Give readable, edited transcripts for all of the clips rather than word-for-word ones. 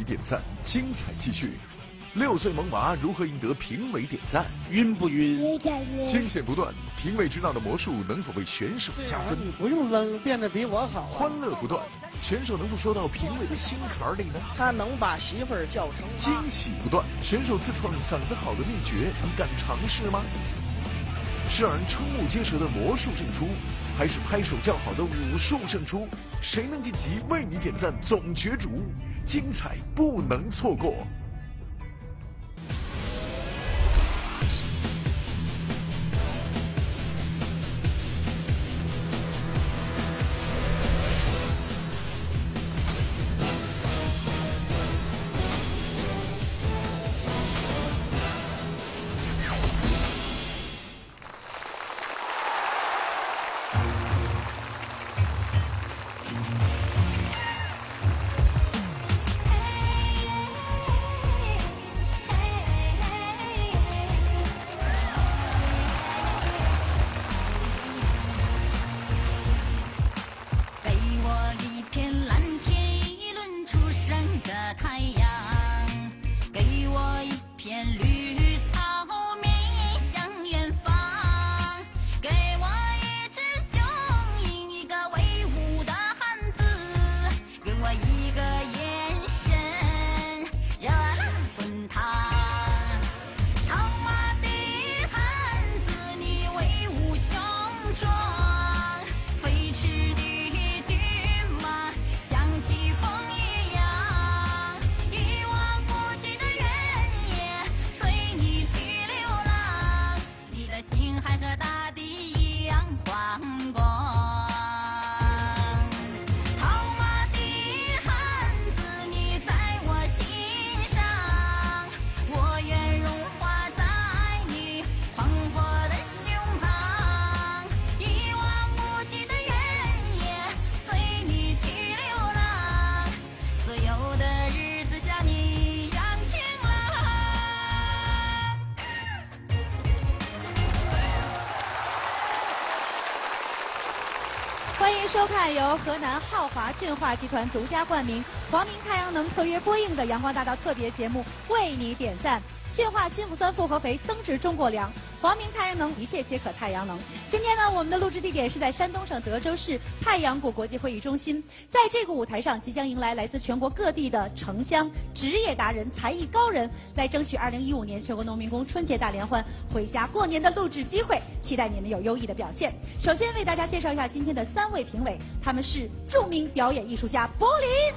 点赞，精彩继续。6岁萌娃如何赢得评委点赞？ 晕不晕？ 有点晕。 惊险不断，评委知道的魔术能否为选手加分？ 你不用扔，变得比我好啊。 欢乐不断，选手能否说到评委的心坎里呢？ 他能把媳妇儿叫成妈。 惊喜不断，选手自创嗓子好的秘诀，你敢尝试吗？是让人瞠目结舌的魔术胜出，还是拍手叫好的武术胜出？谁能晋级为你点赞总角逐？精彩不能错过。 欢迎收看由河南浩华俊化集团独家冠名、华明太阳能特约播映的《阳光大道》特别节目《为你点赞》。俊化新乳酸复合肥增值中国粮，华明太阳能一切皆可太阳能。今天呢，我们的录制地点是在山东省德州市太阳谷国际会议中心。在这个舞台上，即将迎来来自全国各地的城乡职业达人、才艺高人，来争取2015年全国农民工春节大联欢回家过年的录制机会。期待你们有优异的表现。首先为大家介绍一下今天的3位评委，他们是著名表演艺术家柏林。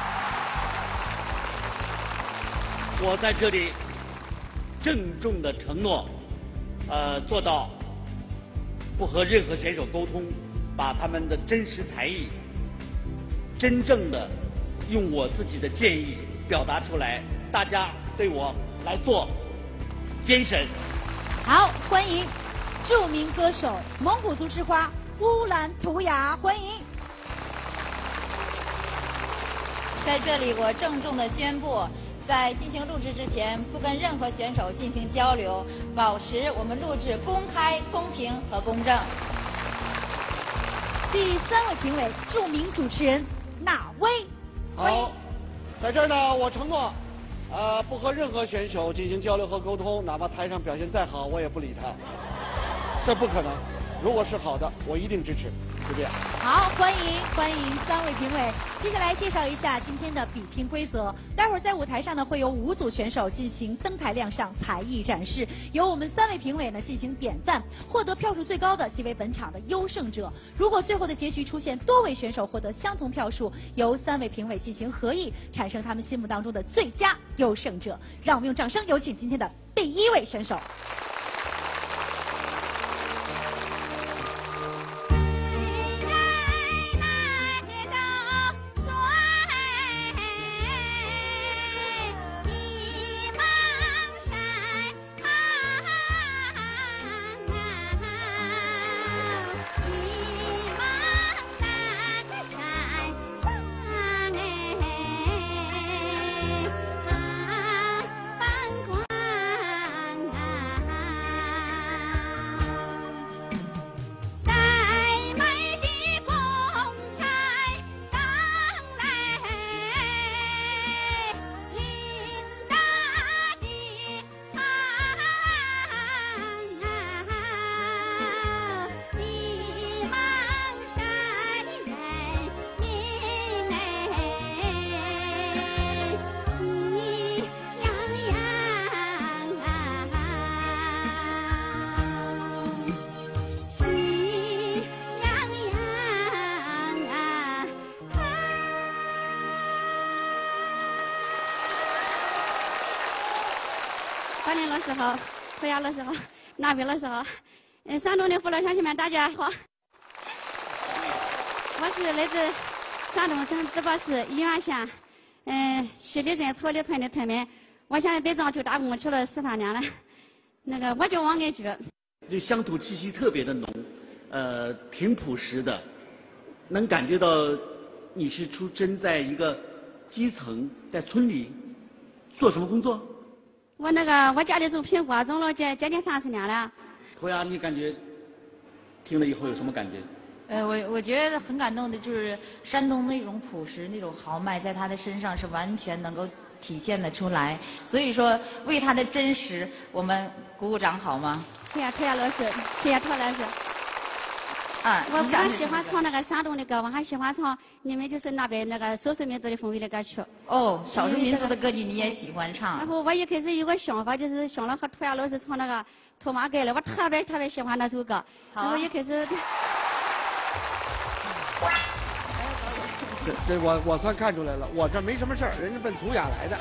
我在这里郑重的承诺，做到不和任何选手沟通，把他们的真实才艺，真正的用我自己的建议表达出来，大家对我来做监审。 好，欢迎著名歌手蒙古族之花乌兰图雅，欢迎。 在这里，我郑重的宣布，在进行录制之前，不跟任何选手进行交流，保持我们录制公开、公平和公正。 第3位评委，著名主持人纳威。 好，在这儿呢，我承诺，不和任何选手进行交流和沟通，哪怕台上表现再好，我也不理他。这不可能。如果是好的，我一定支持。就这样。 好，欢迎3位评委。接下来介绍一下今天的比拼规则。待会儿在舞台上呢，会有5组选手进行登台亮相才艺展示，由我们3位评委呢进行点赞，获得票数最高的即为本场的优胜者。如果最后的结局出现多位选手获得相同票数，由3位评委进行合议，产生他们心目当中的最佳优胜者。让我们用掌声有请今天的第1位选手。 高林老师好，何亚老师好，那位老师好，山东的父老乡亲们大家好，我是来自山东省淄博市沂源县，西里镇桃李屯的村民，我现在在章丘打工去了13年了，我叫王爱菊。 这乡土气息特别的浓，挺朴实的，能感觉到你是出身在一个基层，在村里做什么工作？ 我家里种苹果，种了接近30年了。 侯亚，你感觉听了以后有什么感觉？ 我觉得很感动的就是山东那种朴实、那种豪迈，在他的身上是完全能够体现得出来。所以说，为他的真实，我们鼓鼓掌好吗？ 谢谢陶老师，谢谢陶老师。我非常喜欢唱山东的歌，我还喜欢唱你们就是那边少数民族的风味的歌曲。 哦，少数民族的歌曲你也喜欢唱？ 然后我一开始有个想法，就是想了和陶亚老师唱《托马盖》了，我特别喜欢那首歌。然后一开始。 这我算看出来了，我这没什么事儿，人家奔图雅来的。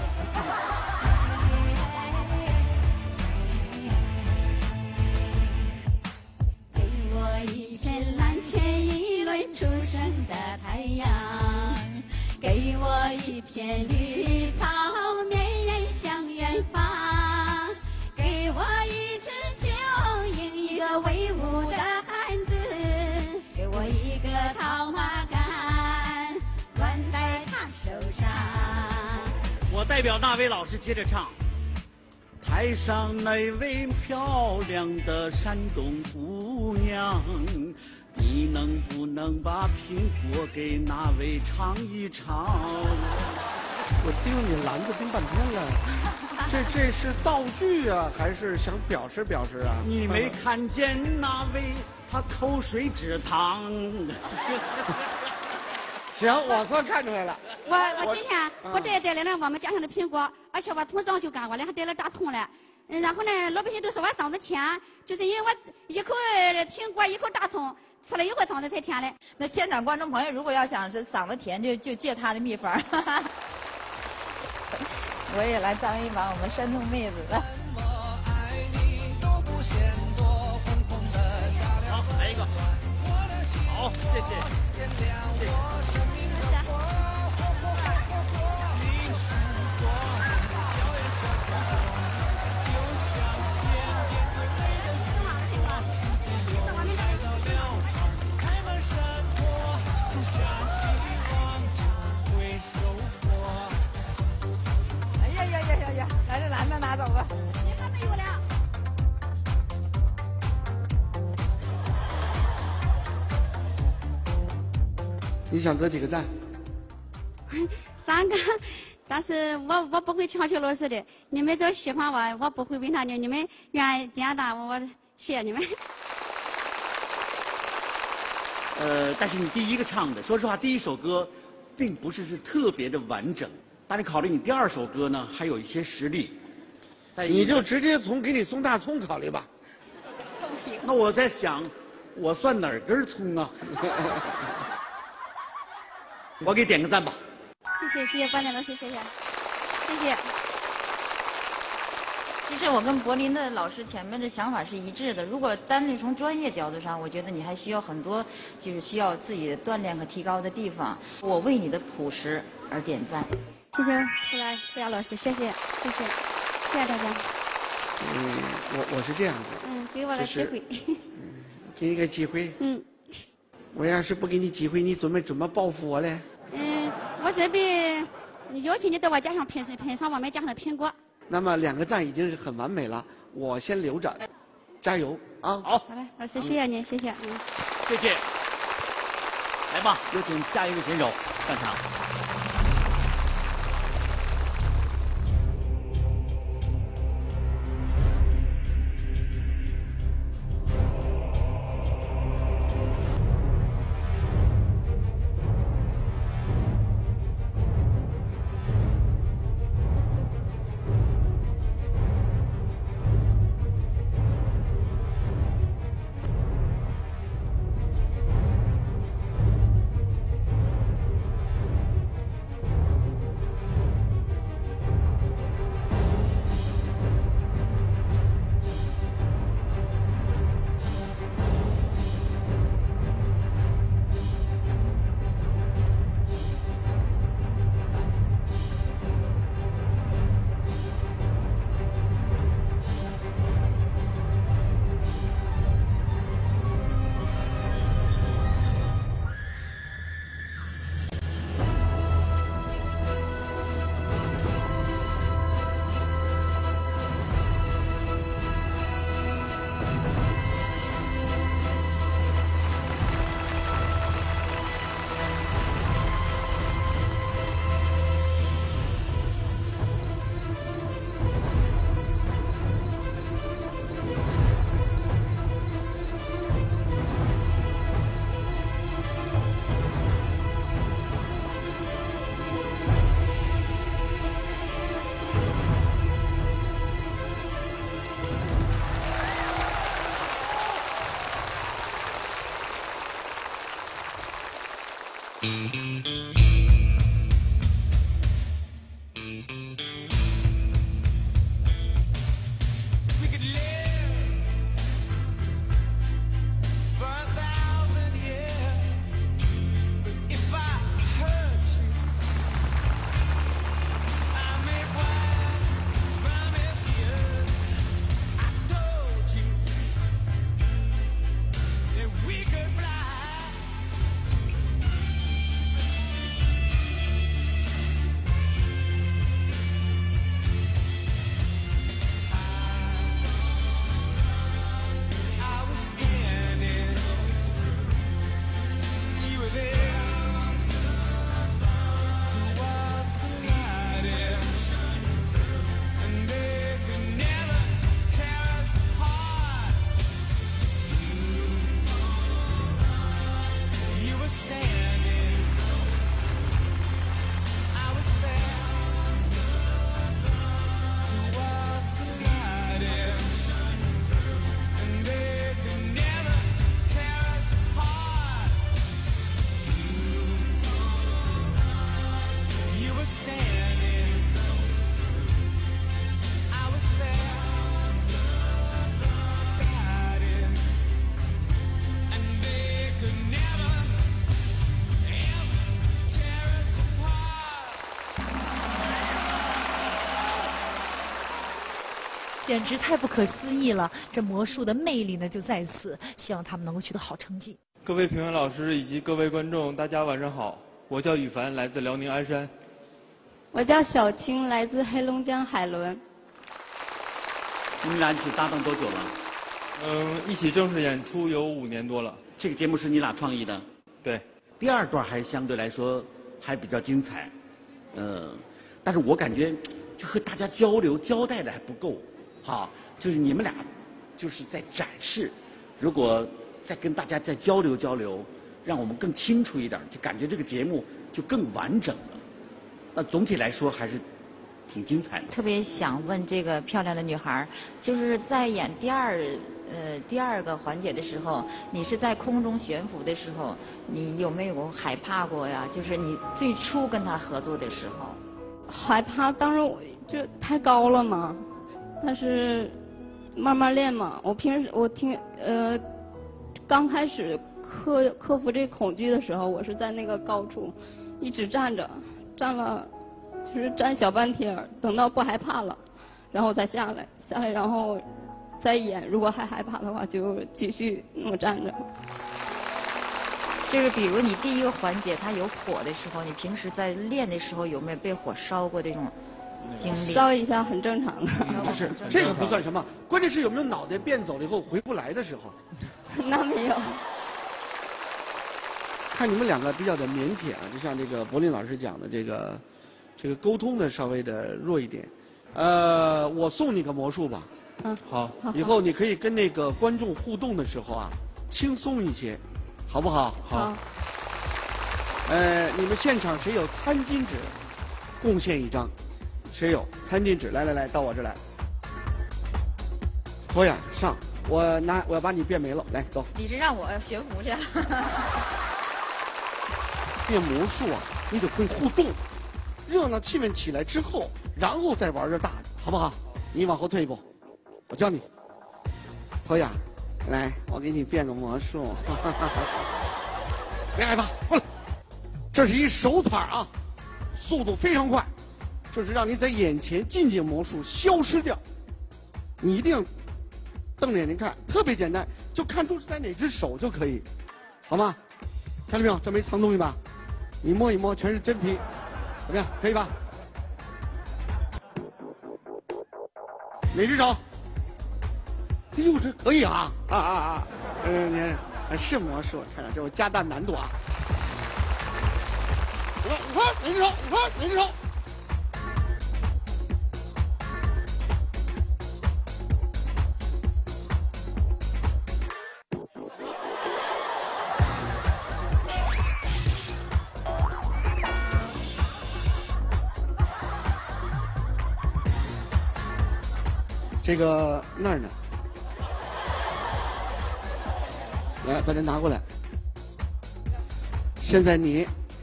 给我一片蓝天，一轮初升的太阳；给我一片绿草，绵延向远方；给我一只雄鹰，一个威武的汉子；给我一个套马杆。在他手上。 我代表那位老师接着唱。台上那位漂亮的山东姑娘，你能不能把苹果给那位尝一尝？ 我盯你拦着盯半天了，这是道具啊，还是想表示表示啊？ 你没看见那位他口水直淌？ 行，我算看出来了。 我今天我带来了我们家乡的苹果，而且我从章丘赶过来，还带了大桶来。然后呢，老百姓都说我长得甜，就是因为我一口苹果一口大桶，吃了以后长得太甜了。 那现场观众朋友如果要想这嗓子甜，就借他的秘方。我也来当一把我们山东妹子的。 好，来一个。好，谢谢。 呀，来这篮子拿走吧。 你还没有了。 你想得几个赞 3个，但是我不会强求老师的。你们只要喜欢我不会为难你。你们愿意点赞我谢谢你们。 但是你第一个唱的，说实话，第一首歌并不是特别的完整。但是考虑你第2首歌呢，还有一些实力。 你就直接给你送大葱考虑吧。 那我在想，我算哪根葱啊？我给点个赞吧。 谢谢班长老师，谢谢。 其实我跟柏林的老师前面的想法是一致的。如果单纯从专业角度上，我觉得你还需要很多，就是需要自己锻炼和提高的地方。我为你的朴实而点赞。 谢谢涂鸦老师，谢谢大家。 我是这样子。 给我个机会。 给你个机会。我要是不给你机会，你准备怎么报复我嘞？ 我准备邀请你到我家乡品尝我们家乡的苹果。 那么2个赞已经是很完美了，我先留着，加油啊！ 好嘞，老师，谢谢您，谢谢。 谢谢。来吧，有请下一位选手上场。 简直太不可思议了！这魔术的魅力呢就在此，希望他们能够取得好成绩。 各位评委老师以及各位观众，大家晚上好！我叫羽凡，来自辽宁鞍山。 我叫小青，来自黑龙江海伦。 你们俩一起搭档多久了？ 一起正式演出有5年多了。 这个节目是你俩创意的？ 对。 第二段还相对来说还比较精彩，但是我感觉就和大家交流交代的还不够。好，就是你们俩就是在展示，如果再跟大家再交流交流，让我们更清楚一点，就感觉这个节目就更完整了。那总体来说还是挺精彩的。 特别想问这个漂亮的女孩，就是在演第二个环节的时候，你是在空中悬浮的时候，你有没有害怕过呀？就是你最初跟她合作的时候。 害怕，当然我就太高了嘛。但是慢慢练嘛，我刚开始克服这恐惧的时候，我是在那个高处一直站着，站了就是站小半天，等到不害怕了，然后再下来，然后再演。如果还害怕的话，就继续那么站着。 就是比如你第一个环节它有火的时候，你平时在练的时候有没有被火烧过这种经历？ 烧一下很正常的。 不是，这个不算什么，关键是有没有脑袋变走了以后回不来的时候。 那没有。 看你们两个比较的腼腆啊，就像这个柏林老师讲的，这个沟通的稍微的弱一点。我送你个魔术吧。 好。 以后你可以跟那个观众互动的时候啊，轻松一些，好不好？ 好。 你们现场谁有餐巾纸，贡献一张。谁有餐巾纸？来，到我这来。托雅上，我要把你变没了，来走。 你是让我悬浮去？ 变魔术啊，你得会互动，热闹气氛起来之后，然后再玩这大的，好不好？你往后退一步，我教你。托雅，来，我给你变个魔术。别害怕，过来。这是一手彩啊，速度非常快。就是让你在眼前进行魔术消失掉，你一定瞪着眼睛看，特别简单，就看出是在哪只手就可以，好吗？看到没有？这没藏东西吧？你摸一摸，全是真皮，怎么样？可以吧？哪只手？哎呦，这可以啊！是魔术，看看这我加大难度啊！你看哪只手？你看哪只手？这个那儿呢？来，把它拿过来。现在你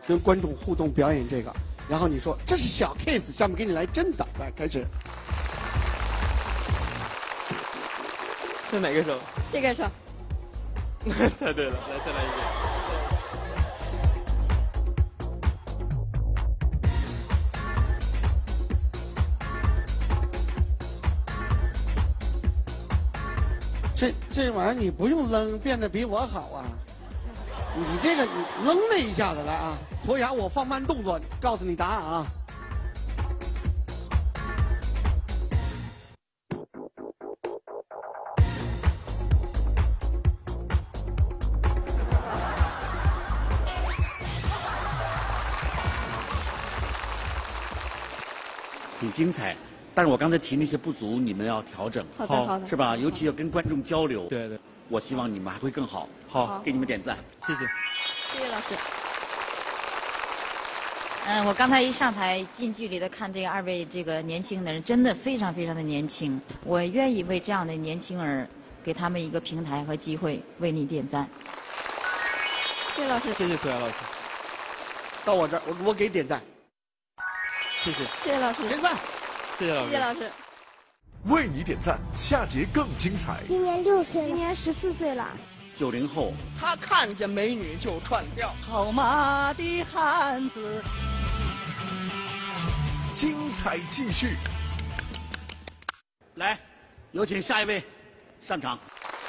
跟观众互动表演这个，然后你说这是小 case， 下面给你来真的，来开始。 这哪个手？ 这个手。 猜对了，来再来一遍。 这玩意儿你不用扔，变得比我好啊！你这个你扔了一下子来啊！佗雅，我放慢动作，告诉你答案啊！ 挺精彩，但是我刚才提那些不足，你们要调整， 好的，好的， 是吧？尤其要跟观众交流。 对对， 我希望你们还会更好。 好， 给你们点赞， 谢谢。 谢谢老师。 我刚才一上台，近距离的看这二位这个年轻的人，真的非常非常的年轻。我愿意为这样的年轻人，给他们一个平台和机会，为你点赞。 谢谢老师。 谢谢佗雅老师。 到我这儿，我给点赞。 谢谢。 谢谢老师。 点赞。 谢谢老师。 谢谢老师。 为你点赞，下节更精彩。 今年6岁， 今年14岁了。 90后， 他看见美女就串调， 好马的汉子。 精彩继续。 来，有请下一位上场。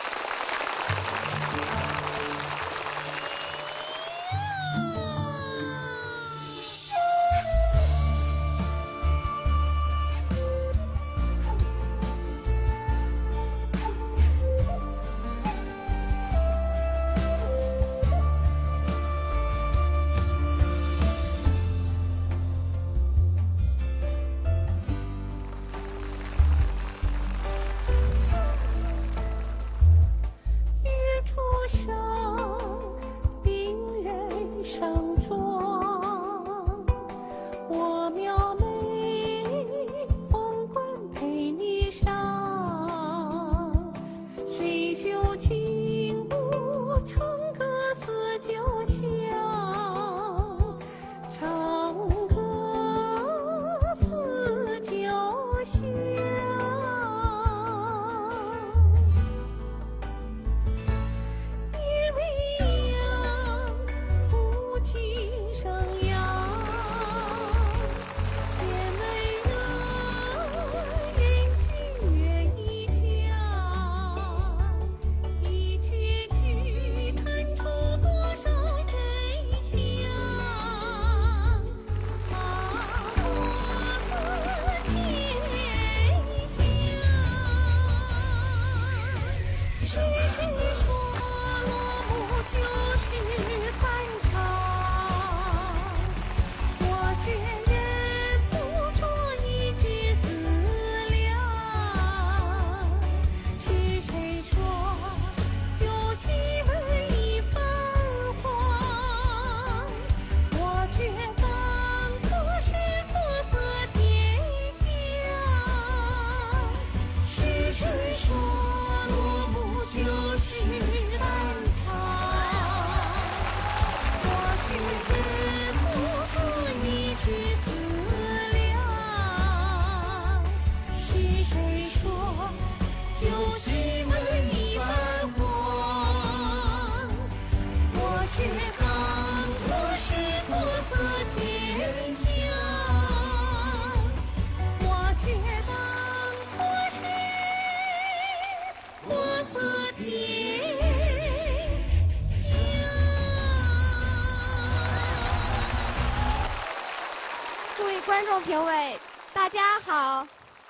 观众评委，大家好，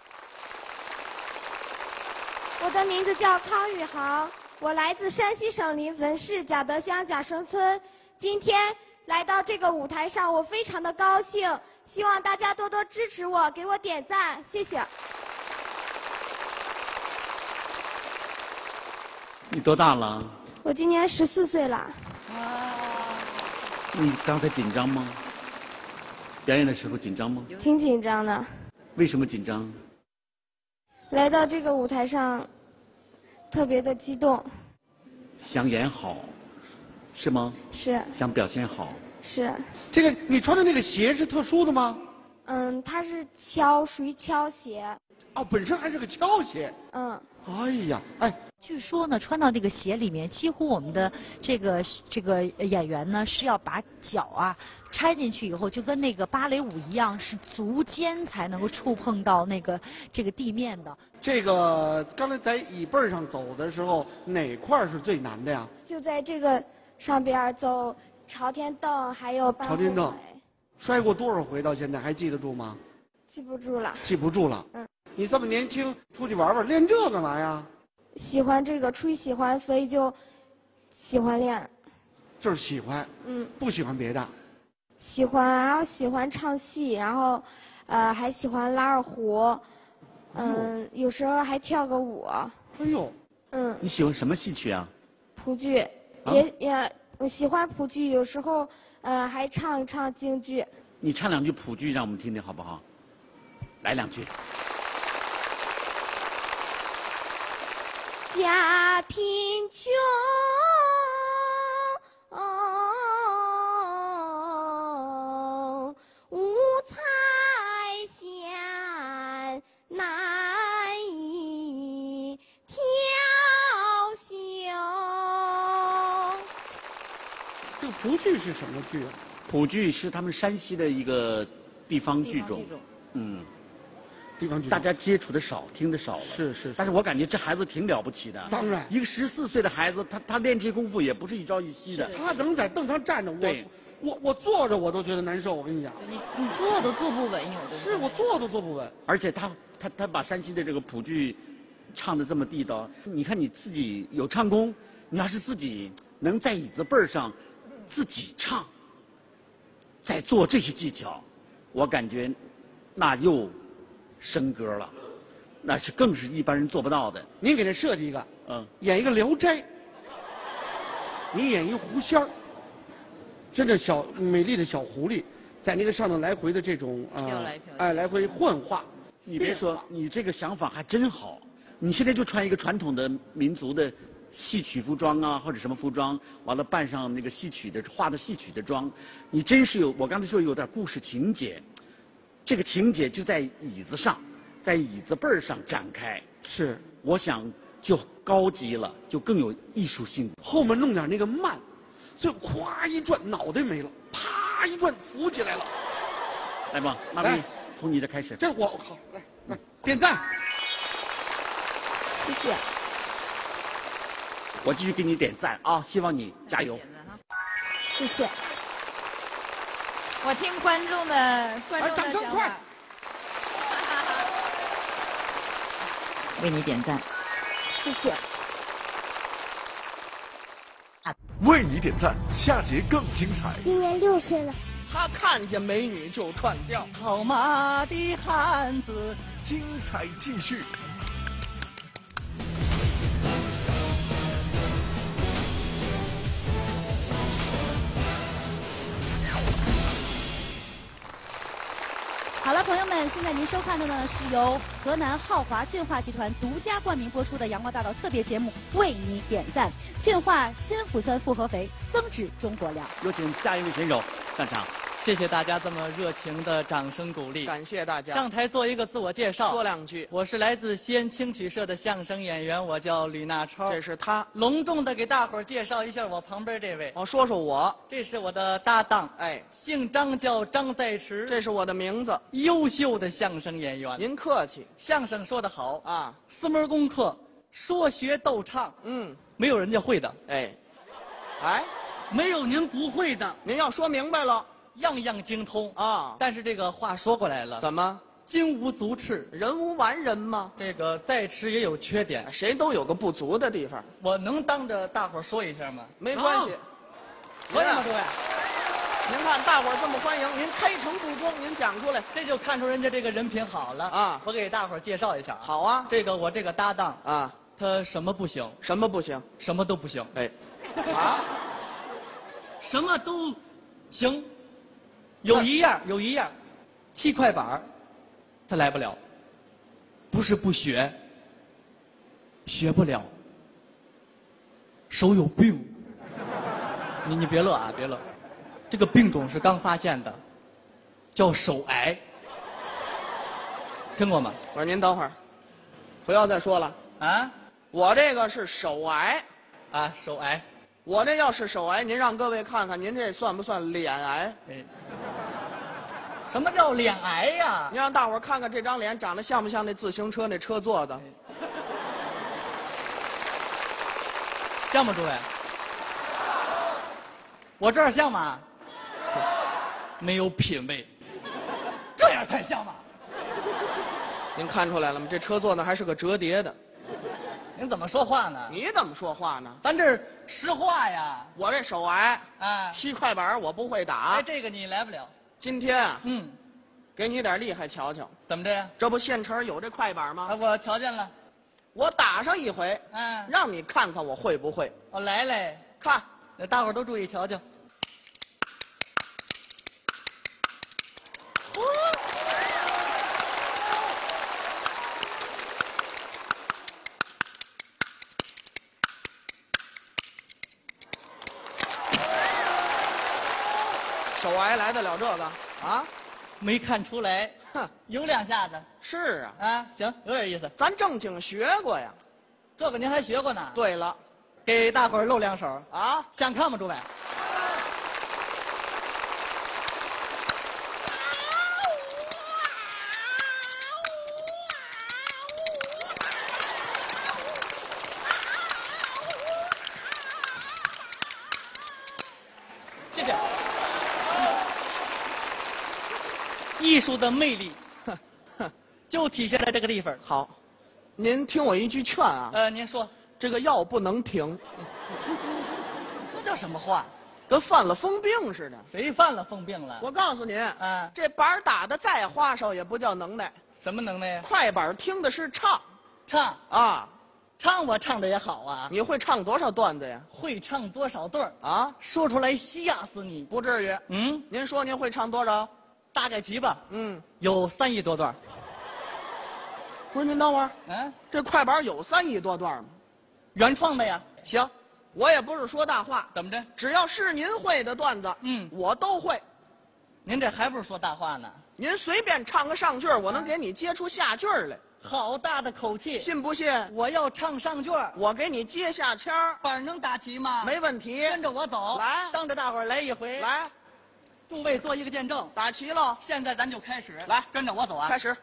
我的名字叫康宇航，我来自山西省临汾市贾德乡贾生村。今天来到这个舞台上，我非常的高兴，希望大家多多支持我，给我点赞，谢谢。 你多大了？ 我今年14岁了。 你刚才紧张吗？表演的时候紧张吗？ 挺紧张的。 为什么紧张？ 来到这个舞台上，特别的激动。 想演好，是吗？ 是。 想表现好。 是。 这个你穿的那个鞋是特殊的吗？ 嗯，它是敲，属于敲鞋。 哦，本身还是个敲鞋。 嗯。 哎呀，哎。 据说呢，穿到那个鞋里面，几乎我们的这个演员呢是要把脚啊拆进去以后，就跟那个芭蕾舞一样，是足尖才能够触碰到这个地面的。 这个刚才在椅背上走的时候，哪块是最难的呀？ 就在这个上边走朝天凳，还有半后腿。朝天凳， 摔过多少回？到现在还记得住吗？ 记不住了。 记不住了。嗯。你这么年轻，出去玩玩，练这干嘛呀？ 喜欢这个，出于喜欢，所以就喜欢练。 就是喜欢。嗯。不喜欢别的。 喜欢，然后喜欢唱戏，然后，还喜欢拉二胡，有时候还跳个舞。 哎呦。 嗯。 你喜欢什么戏曲啊？ 蒲剧，我喜欢蒲剧，有时候还唱一唱京剧。 你唱2句蒲剧让我们听听好不好？来2句。 家贫穷，无彩线，难以调休。 这个蒲剧是什么剧啊？ 蒲剧是他们山西的一个地方剧种，地方剧大家接触的少，听的少了。是。但是我感觉这孩子挺了不起的。 当然， 一个14岁的孩子，他练这功夫也不是一朝一夕的。 他能在凳上站着，我坐着我都觉得难受。我跟你讲， 你坐都坐不稳，有的是我坐都坐不稳。 而且他把山西的这个蒲剧唱得这么地道，你看你自己有唱功，你要是自己能在椅子背上自己唱，再做这些技巧，我感觉那又升格了，那是更是一般人做不到的。 您给他设计一个，演一个《聊斋》，你演一狐仙儿，真的美丽的小狐狸，在那个上头来回的这种来回幻化。 你别说，你这个想法还真好。你现在就穿一个传统的民族的戏曲服装啊，或者什么服装，完了扮上那个戏曲的画的戏曲的妆，你真是我刚才说有点故事情节。这个情节就在椅子上，在椅子背上展开。 是， 我想就高级了，就更有艺术性。 后面弄点那个慢，就咵一转，脑袋没了，啪一转，浮起来了。 来吧，那么从你这开始。 这我好，来点赞。 谢谢。 我继续给你点赞啊！希望你加油。 谢谢。 我听观众的掌声快！ 为你点赞， 谢谢。 为你点赞，下节更精彩。 今年6岁了， 他看见美女就串调， 套马的汉子， 精彩继续。 好了，朋友们，现在您收看的呢是由河南浩华俊化集团独家冠名播出的阳光大道特别节目《为你点赞》，俊化新乳酸复合肥，增脂中国粮。 有请下一位选手上场。 谢谢大家这么热情的掌声鼓励， 感谢大家。 上台做一个自我介绍， 说2句。 我是来自西安青曲社的相声演员，我叫吕纳超。 这是他， 隆重的给大伙儿介绍一下我旁边这位。 说说我， 这是我的搭档，姓张，叫张在池。 这是我的名字， 优秀的相声演员。 您客气， 相声说得好啊 ，4门功课，说学逗唱，没有人家会的，没有您不会的。 您要说明白了。 样样精通啊！ 但是这个话说过来了， 怎么金无足赤， 人无完人吗？ 这个在池也有缺点， 谁都有个不足的地方。 我能当着大伙儿说一下吗？ 没关系， 可以吗，诸位？ 您看大伙儿这么欢迎，您开诚布公，您讲出来， 这就看出人家这个人品好了啊！我给大伙儿介绍一下。 好啊， 我这个搭档啊， 他什么不行？ 什么不行？ 什么都不行。什么都行。有一样，7块板他来不了。不是不学，学不了，手有病。你别乐啊，别乐。 这个病种是刚发现的，叫手癌，听过吗？ 我说您等会儿，不要再说了啊！ 我这个是手癌， 啊，手癌。 我这要是手癌，您让各位看看，您这算不算脸癌？ 哎，什么叫脸癌呀？ 您让大伙儿看看这张脸长得像不像那自行车那车座的？ 像吗，诸位？我这儿像吗？没有品位，这样才像吗？ 您看出来了吗？这车座呢还是个折叠的。 您怎么说话呢？ 你怎么说话呢？ 咱这实话呀。 我这手癌啊 ，7块板我不会打。 哎，这个你来不了。 今天啊， 嗯， 给你点厉害瞧瞧。 怎么着呀？ 这不现成有这快板吗？ 啊，我瞧见了。 我打上一回， 嗯， 让你看看我会不会。 哦，来嘞， 看， 大伙儿都注意瞧瞧。 手癌来得了这个啊？ 没看出来， 哼， 有2下子。 是啊， 啊，行，有点意思。 咱正经学过呀。 这个您还学过呢？ 对了， 给大伙儿露2手啊， 想看吗，诸位？谢谢。艺术的魅力，就体现在这个地方。 好，您听我一句劝啊。 您说， 这个药不能停。 这叫什么话？ 跟犯了疯病似的。 谁犯了疯病了？ 我告诉您，这板打的再花哨也不叫能耐。 什么能耐呀？ 快板听的是唱， 唱啊， 唱我唱的也好啊。 你会唱多少段子呀？ 会唱多少对儿啊？ 说出来吓死你！ 不至于。 嗯， 您说您会唱多少？ 大概齐吧。 嗯， 有3亿多段。 不是，您等会儿。 嗯， 这快板有3亿多段吗？ 原创的呀。 行，我也不是说大话。 怎么着？ 只要是您会的段子，我都会。 您这还不是说大话呢？ 您随便唱个上句儿，我能给你接出下句儿来。 好大的口气！ 信不信？ 我要唱上句儿， 我给你接下腔儿。 板能打齐吗？ 没问题。 跟着我走， 来， 当着大伙儿来一回。 来， 诸位做一个见证。 打齐了， 现在咱就开始。 来， 跟着我走啊！ 开始。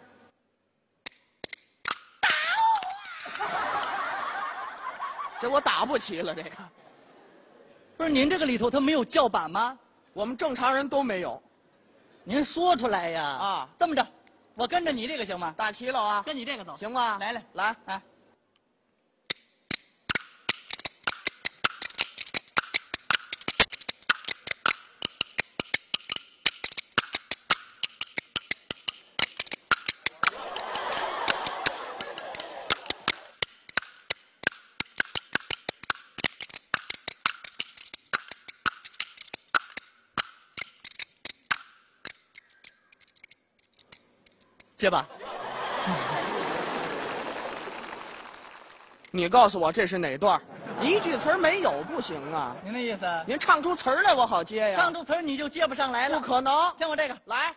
这我打不齐了，这个。 不是您这个里头它没有叫板吗？ 我们正常人都没有。 您说出来呀！ 啊， 这么着，我跟着你这个行吗？ 打齐了啊， 跟你这个走， 行吧？ 来，啊！接吧。 你告诉我这是哪段？一句词儿没有不行啊！ 您的意思？ 您唱出词儿来，我好接呀。 唱出词儿你就接不上来了。 不可能！ 听我这个， 来。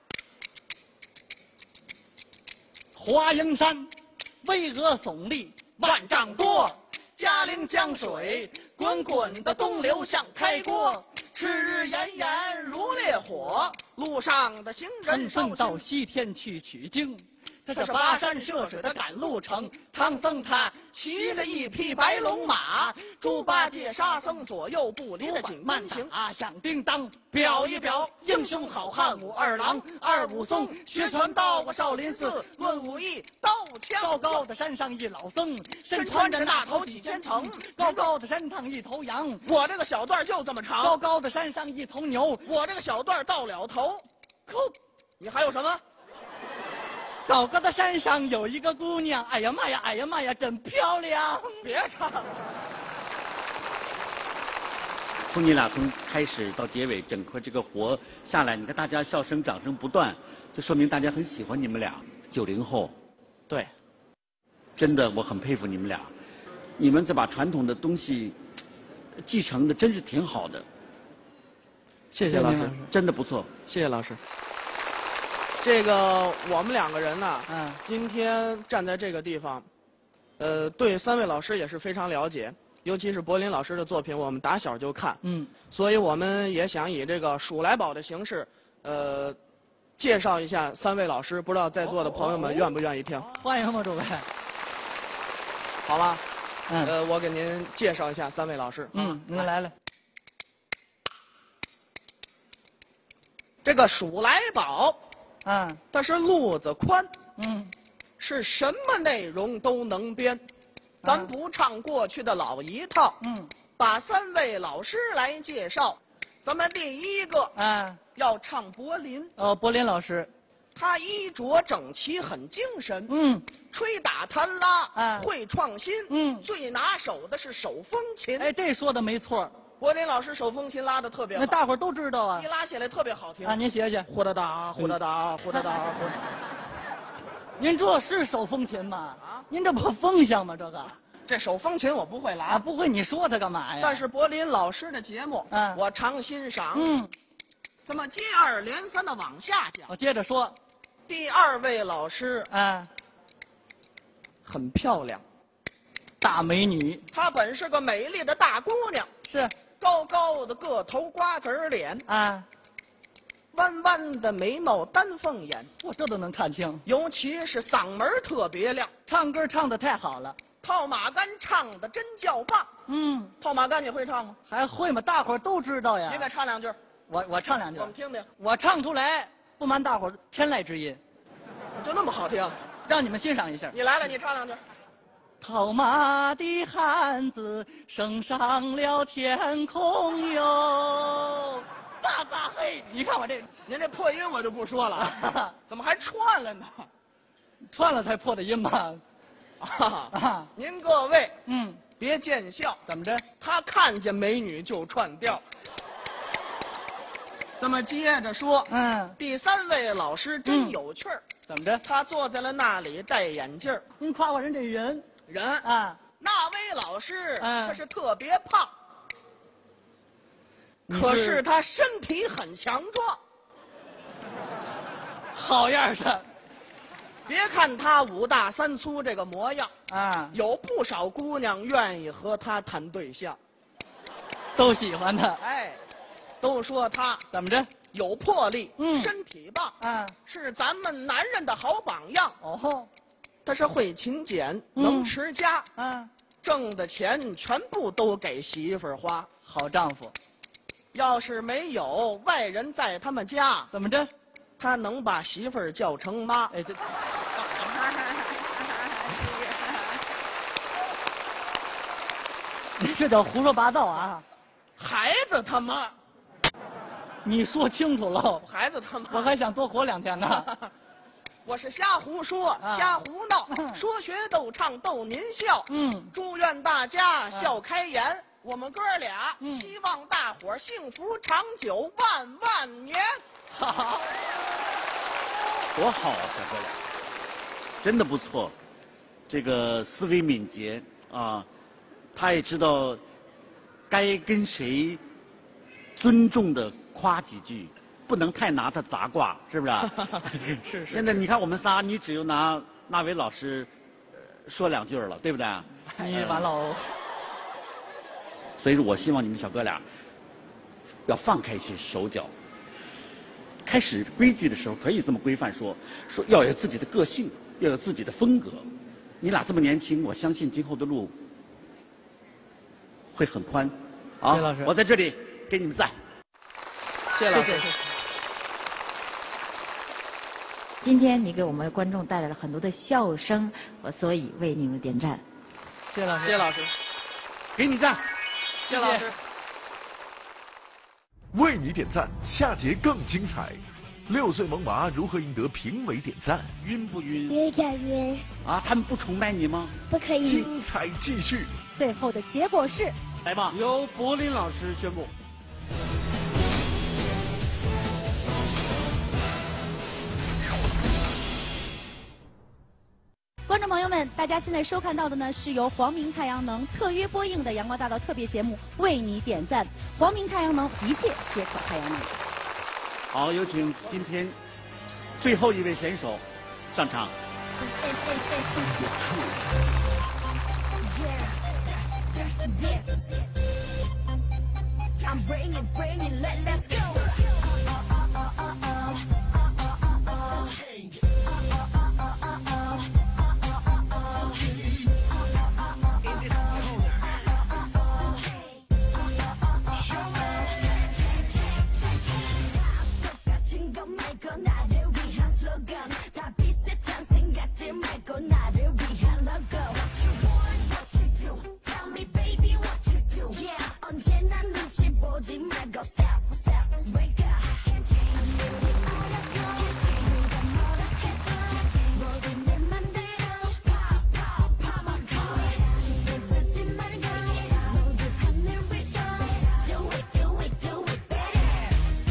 华蓥山，巍峨耸立万丈多，嘉陵江水滚滚的东流向开锅， 赤日炎炎如烈火，路上的行人纷到西天去取经。这是跋山涉水的赶路程，唐僧他骑着一匹白龙马， 猪八戒沙僧左右不离的紧慢行。 响叮当，表一表英雄好汉武二郎、二武松，学拳到过少林寺， 论武艺刀枪。 高高的山上一老僧，身穿着那头几千层，高高的山上一头羊。 我这个小段就这么长。 高高的山上一头牛， 我这个小段到了头。你还有什么？ 高高的山上有一个姑娘，哎呀妈呀，哎呀妈呀，真漂亮！ 别唱了。 从你俩从开始到结尾，整个这个活下来，你看大家笑声、掌声不断，就说明大家很喜欢你们俩。90后， 对， 真的我很佩服你们俩，你们这把传统的东西继承的真是挺好的。 谢谢老师， 真的不错。 谢谢老师。这个我们2个人呢，今天站在这个地方，对3位老师也是非常了解，尤其是柏林老师的作品，我们打小就看，所以我们也想以这个数来宝的形式，介绍一下3位老师，不知道在座的朋友们愿不愿意听？ 欢迎吧，诸位。 好吧，我给您介绍一下3位老师。 您来。 这个数来宝，它是路子宽，是什么内容都能编。咱不唱过去的老一套，把3位老师来介绍。咱们第一个，要唱柏林。 柏林老师， 他衣着整齐，很精神，吹打弹拉，会创新，最拿手的是手风琴。 哎，这说的没错。 柏林老师手风琴拉的特别好， 那大伙儿都知道啊， 一拉起来特别好听。 您学学， 呼哒哒，呼哒哒，呼哒哒。 您这是手风琴吗？您这不风响吗？ 这手风琴我不会拉， 不会你说它干嘛呀？ 但是柏林老师的节目，我常欣赏。咱们接二连三的往下讲。 我接着说， 第2位老师，很漂亮， 大美女。 她本是个美丽的大姑娘， 是高高的个头，瓜子脸，弯弯的眉毛，丹凤眼， 我这都能看清。 尤其是嗓门特别亮， 唱歌唱得太好了。 套马杆唱的真叫棒。套马杆你会唱吗？ 还会吗？大伙儿都知道呀。 你给唱2句。 我唱2句， 我们听听。 我唱出来，不瞒大伙儿，天籁之音， 就那么好听， 让你们欣赏一下。 你来了，你唱2句。 套马的汉子升上了天空哟，咋咋嘿！你看我这， 您这破音我就不说了，怎么还串了呢？ 串了才破的音吗？ 您各位，别见笑。 怎么着？ 他看见美女就串调。咱们接着说，第3位老师真有趣儿。 怎么着？ 他坐在了那里，戴眼镜儿。 您夸我人这人那位老师他是特别胖，可是他身体很强壮， 好样的。 别看他5大3粗这个模样有不少姑娘愿意和他谈对象， 都喜欢他。 哎，都说他怎么着？ 有魄力，身体棒，是咱们男人的好榜样。他是会勤俭，能持家，挣的钱全部都给媳妇儿花， 好丈夫。 要是没有外人在他们家， 怎么着？ 他能把媳妇儿叫成妈。 哎，这你这叫胡说八道啊！ 孩子他妈， 你说清楚了。 孩子他妈， 我还想多活2天呢。 我是瞎胡说，瞎胡闹，说学逗唱逗您笑。祝愿大家笑开颜。我们哥俩希望大伙儿幸福长久，万万年。 好， 多好啊，小哥俩，真的不错。这个思维敏捷啊，他也知道该跟谁尊重的夸几句。不能太拿他砸挂，是不是？ 是。 现在你看我们仨，你只有拿那位老师说2句了，对不对？ 你完了哦。 所以说我希望你们小哥俩要放开一些手脚。开始规矩的时候可以这么规范说要有自己的个性，要有自己的风格。你俩这么年轻，我相信今后的路会很宽。 谢谢老师， 我在这里给你们赞。 谢谢老师。 今天你给我们观众带来了很多的笑声，我所以为你们点赞。 谢谢老师， 谢谢老师， 给你赞。 谢谢老师， 为你点赞，下节更精彩。6岁萌娃如何赢得评委点赞？ 晕不晕？ 有点晕。 啊，他们不崇拜你吗？ 不可以。 精彩继续。 最后的结果是， 来吧， 由柏林老师宣布。 观众朋友们， 们，大家现在收看到的呢是由黄明太阳能特约播映的阳光大道特别节目，为你点赞。黄明太阳能，一切皆可太阳能。 好，有请今天最后一位选手上场。 I'm bringing, let's go. 똑같은 것 말고 나를 위한 슬로건 다 비슷한 생각들 말고 나를 위한 로고 What you want, what you do Tell me baby what you do Yeah 언제나 눈치 보지 말고 step wake up Can't change 우리 어렵고 누가 뭐라 해도 모두 내 맘대로 pop on toy 신경 쓰지 말고 모두 하늘 위로 Do it better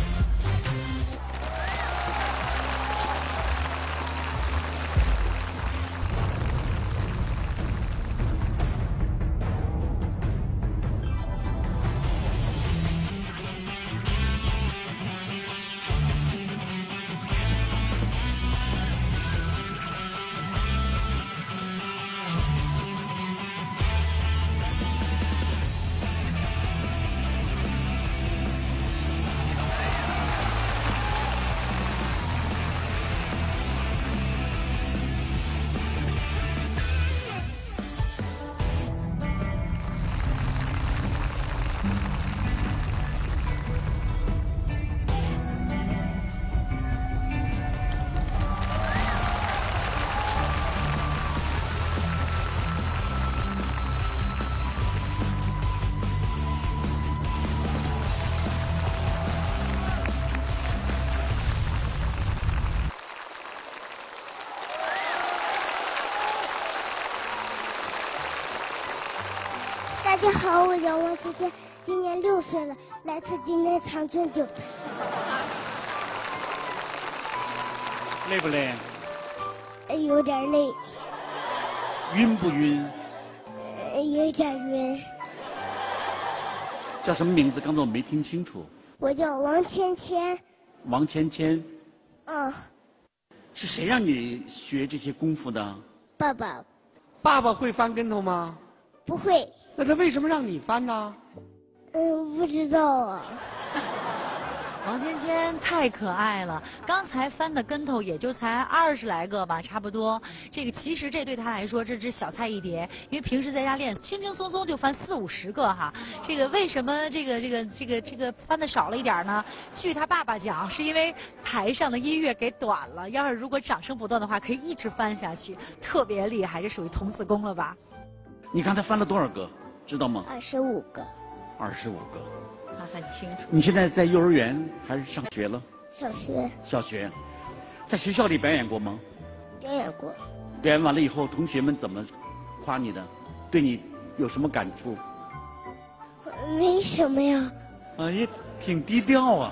大家好，我叫王琪琪，今年6岁了，来自济南长春9台。 累不累？ 有点累。 晕不晕？ 有点晕。 叫什么名字？刚才我没听清楚。 我叫王芊芊。 王芊芊。 嗯。 是谁让你学这些功夫的？ 爸爸。 爸爸会翻跟头吗？ 不会。 那他为什么让你翻呢？ 不知道啊。 王芊芊太可爱了，刚才翻的跟头也就才20来个吧，差不多。这个其实这对他来说这只小菜一碟，因为平时在家练，轻轻松松就翻40、50个哈。这个为什么这个翻的少了一点呢？据他爸爸讲，是因为台上的音乐给短了，要是如果掌声不断的话，可以一直翻下去，特别厉害，这属于童子功了吧？ 你刚才翻了多少个？知道吗 ？25个。 25个。 他很清楚。 你现在在幼儿园还是上学了？ 小学。 小学，在学校里表演过吗？ 表演过。 表演完了以后，同学们怎么夸你的？对你有什么感触？ 没什么呀。 哎呀，挺低调啊。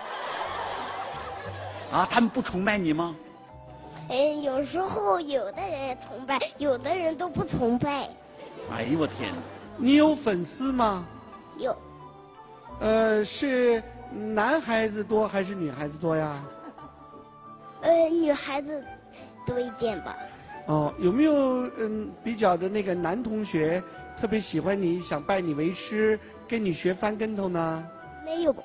啊，他们不崇拜你吗？ 有时候有的人崇拜，有的人都不崇拜。 哎呦我天！ 你有粉丝吗？ 有。 是男孩子多还是女孩子多呀？ 女孩子多一点吧。 哦，有没有比较的那个男同学特别喜欢你，想拜你为师，跟你学翻跟头呢？ 没有。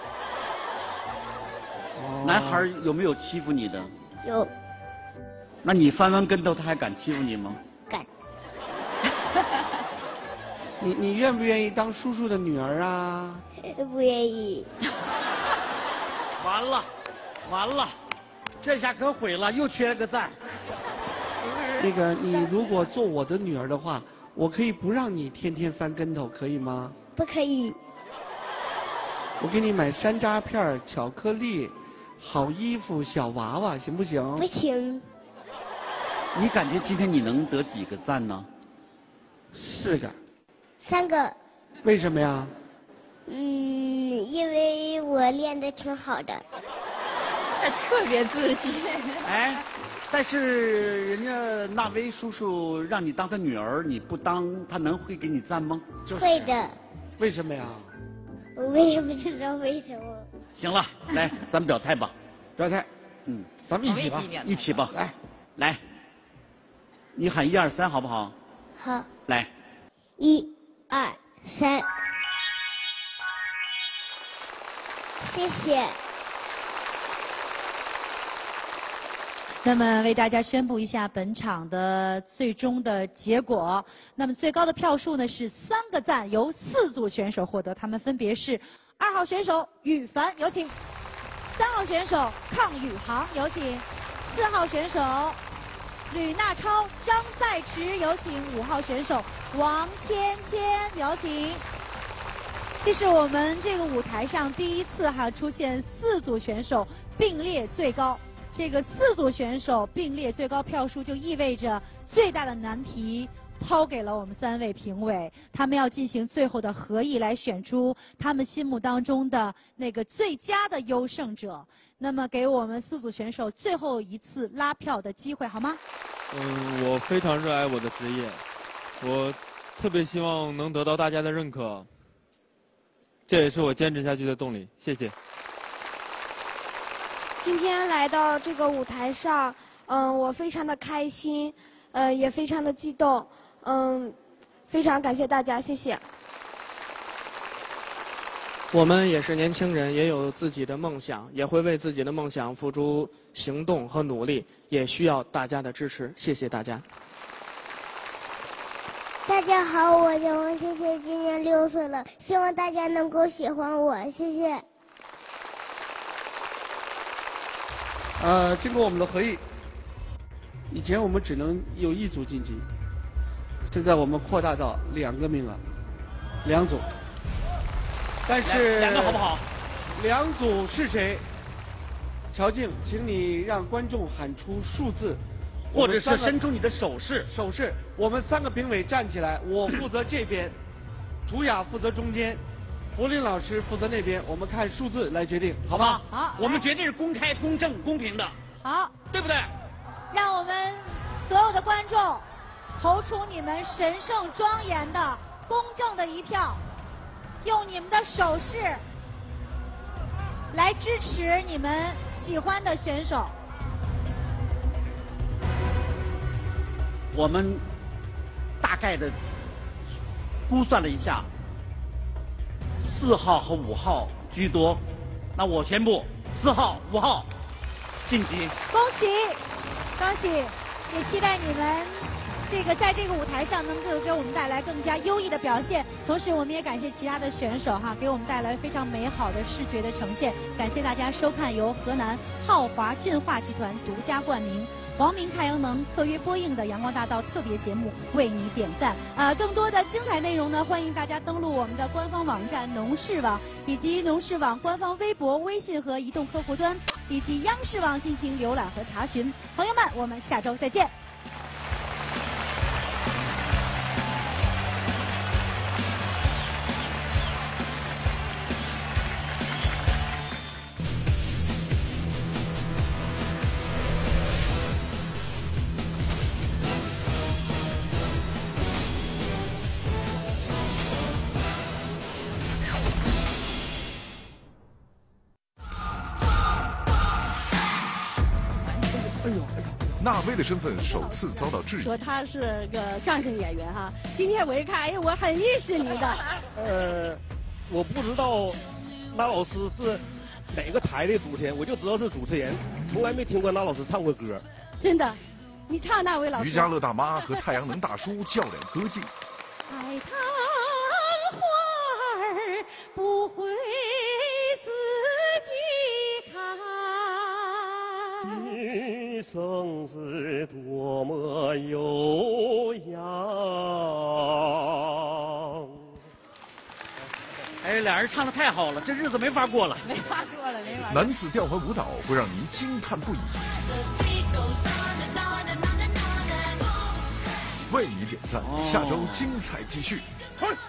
男孩有没有欺负你的？ 有。 那你翻完跟头，他还敢欺负你吗？ 敢。 你愿不愿意当叔叔的女儿啊？ 不愿意。 完了，这下可毁了，又缺了个赞。 那个，你如果做我的女儿的话，我可以不让你天天翻跟头，可以吗？ 不可以。 我给你买山楂片、巧克力、好衣服、小娃娃，行不行？ 不行。 你感觉今天你能得几个赞呢 ？4个。 3个。 为什么呀？ 因为我练得挺好的。 他特别自信。 哎， 但是人家纳威叔叔让你当他女儿，你不当，他能会给你赞吗？ 会的。 为什么呀？ 我也不知道为什么。 行了，来，咱们表态吧。 表态。咱们一起吧。 一起吧。来，你喊1、2、3，好不好？ 好。 来。 1、2、3。谢谢。 那么为大家宣布一下本场的最终的结果。那么最高的票数呢是3个赞，由4组选手获得，他们分别是2号选手羽凡，有请；3号选手抗宇航，有请；4号选手吕娜超、张在池，有请；5号选手王芊芊，有请。这是我们这个舞台上第一次出现4组选手并列最高。这个4组选手并列最高票数，就意味着最大的难题抛给了我们3位评委，他们要进行最后的合议，来选出他们心目当中的那个最佳的优胜者。那么，给我们4组选手最后一次拉票的机会，好吗？ 我非常热爱我的职业，我特别希望能得到大家的认可，这也是我坚持下去的动力。谢谢。 今天来到这个舞台上，我非常的开心，也非常的激动，非常感谢大家，谢谢。 我们也是年轻人，也有自己的梦想，也会为自己的梦想付出行动和努力，也需要大家的支持。谢谢大家。 大家好，我叫王芊芊，今年6岁了，希望大家能够喜欢我，谢谢。 经过我们的合议，以前我们只能有1组晋级，现在我们扩大到2个名额，2组。但是 2个好不好 ？2组是谁？乔静，请你让观众喊出数字， 或者是伸出你的手势。 手势。我们3个评委站起来，我负责这边，涂雅负责中间。柏林老师负责那边，我们看数字来决定，好吧？ 好， 我们决定是公开、公正、公平的。 好， 对不对？ 让我们所有的观众投出你们神圣庄严的、公正的一票，用你们的手势来支持你们喜欢的选手。 我们大概的估算了一下。4号和5号居多，那我宣布4号、5号晋级。 恭喜，恭喜！也期待你们在这个舞台上能够给我们带来更加优异的表现。同时，我们也感谢其他的选手给我们带来非常美好的视觉的呈现。感谢大家收看由河南浩华俊化集团独家冠名。黄明太阳能特约播映的阳光大道特别节目为你点赞。更多的精彩内容呢，欢迎大家登录我们的官方网站农视网，以及农视网官方微博、微信和移动客户端，以及央视网进行浏览和查询。朋友们，我们下周再见。 纳威的身份首次遭到质疑， 说他是个相声演员哈。今天我一看，哎，我很认识你的。 我不知道那老师是哪个台的主持人，我就知道是主持人，从来没听过那老师唱过歌。 真的，你唱那位老师。 于家乐大妈和太阳能大叔较量歌技。 海棠花儿不会自己开。 一生是多么悠扬。 哎，俩人唱得太好了，这日子没法过了。 没法过了，没法。 男子调和舞蹈会让您惊叹不已。为你点赞，下周精彩继续。